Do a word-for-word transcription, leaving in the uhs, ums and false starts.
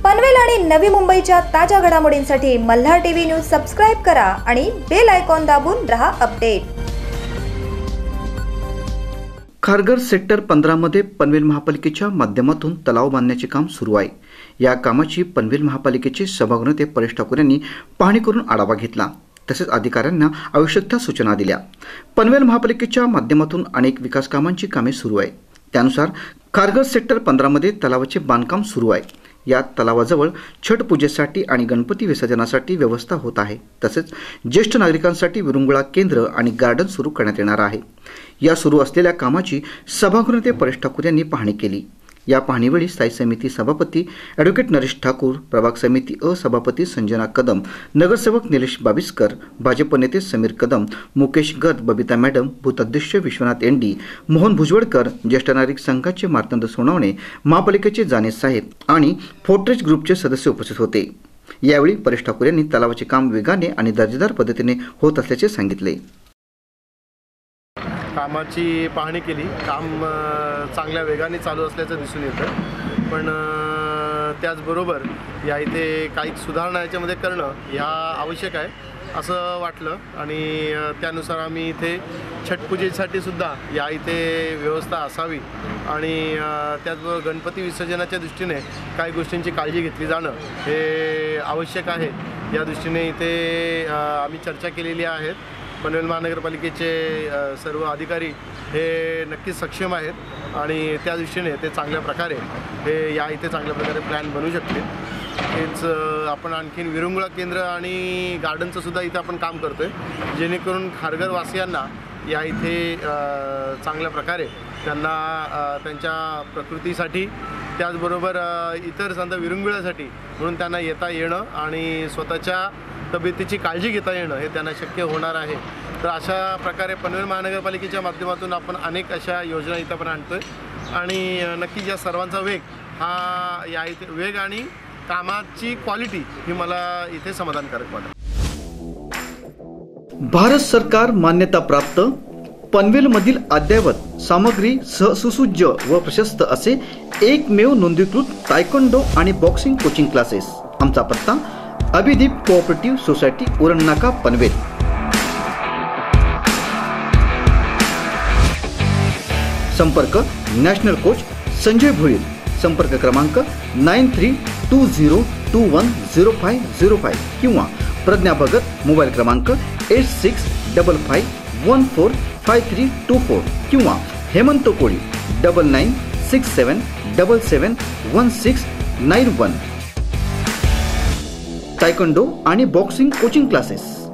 पनवेल आणि नवी मुंबईच्या ताज्या घडामोडींसाठी मल्हार टीव्ही न्यूज सबस्क्राइब करा आणि बेल आयकॉन दाबून रहा अपडेट। खारघर सेक्टर पंधरा मध्ये पनवेल महापालिकेच्या माध्यमातून तलाव बांधण्याचे काम सुरू आहे। या कामाची पनवेल महापालिकेचे सभागृह नेते परेश ठाकूर यांनी पाहणी करून आढावा घेतला, तसेच अधिकाऱ्यांना आवश्यक त्या सूचना दिल्या। पनवेल महापालिकेच्या माध्यमातून अनेक विकास कामांची कामे सुरू आहेत। त्यानुसार खारघर सेक्टर पंधरा मध्ये तलावाचे बांधकाम सुरू आहे। या तलावाजवळ छठ पूजेसाठी आणि गणपती विसर्जनासाठी व्यवस्था होत आहे। तसेच ज्येष्ठ नागरिकांसाठी विरंगुळा केंद्र आणि गार्डन सुरू करण्यात येणार आहे। या सुरू असलेल्या कामाची सभागृह नेते परेश ठाकूर यांनी पाहणी केली। या पाहणीवेळी स्थायी समिती सभापती ॲडव्होकेट नरेश ठाकूर, प्रभाग समिती अ सभापती संजना कदम, नगरसेवक निलेश बाविस्कर, भाजप नेते समीर कदम, मुकेश गर्द, बबिता मॅडम, भूताध्यक्ष विश्वनाथ एंडी, मोहन भुजबळकर, ज्येष्ठ नागरिक संघाचे मार्तंड सोनवणे, महापालिकेचे जाने साहेब आणि फोर्ट्रेस ग्रुपचे सदस्य उपस्थित होते। यावेळी परेश ठाकूर यांनी तलावाचे काम वेगाने आणि दर्जेदार पद्धतीने होत असल्याचे सांगितले। कामाची पाहणी केली। काम चांगल्या वेगाने चालू असल्याचं दिसून येतं, पण त्याचबरोबर या इथे काही सुधारणा याच्यामध्ये करणं ह्या आवश्यक आहे असं वाटलं आणि त्यानुसार आम्ही इथे छठपूजेसाठी सुद्धा या इथे व्यवस्था असावी आणि त्याचबरोबर गणपती विसर्जनाच्या दृष्टीने काही गोष्टींची काळजी घेतली जाणं हे आवश्यक आहे। या दृष्टीने इथे आम्ही चर्चा केलेली आहे। पनवेल महानगरपालिकेचे सर्व अधिकारी हे नक्कीच सक्षम आहेत आणि त्या दृष्टीने ते चांगल्या प्रकारे हे या इथे चांगल्या प्रकारे प्लॅन बनवू शकतील। हेच आपण आणखीन विरंगुळा केंद्र आणि गार्डनचं सुद्धा इथे आपण काम करतोय, जेणेकरून खारघर वासियांना या इथे चांगल्या प्रकारे त्यांना त्यांच्या प्रकृतीसाठी त्याचबरोबर इतर समजा विरंगुळ्यासाठी म्हणून त्यांना येता येणं आणि स्वतःच्या तब्येतीची काळजी घेता येणं हे त्यांना शक्य होणार आहे। तर अशा प्रकारे पनवेल महानगरपालिकेच्या माध्यमातून आपण अनेक अशा योजना इथं पण आणतोय आणि नक्कीच या सर्वांचा वेग हा या इथे वेग आणि कामाची क्वालिटी ही मला इथे समाधानकारक वाटते। भारत सरकार मान्यता प्राप्त पनवेल मधील अद्ययावत सामग्री सह सुसज्ज व प्रशस्त असे एकमेव नोंदणीकृत तायक्वांडो आणि बॉक्सिंग कोचिंग क्लासेस। आमचा पत्ता अभिदीप कोऑपरेटिव्ह सोसायटी, उरण नाका, पनवेल। संपर्क नॅशनल कोच संजय भोईर। संपर्क क्रमांक nine three two zero two one zero five zero five किंवा प्रज्ञा भगत मोबाईल क्रमांक eight six double five one four five three two four किंवा Hemant Koli double nine six seven double seven one six nine one. Taekwondo आणि boxing coaching classes.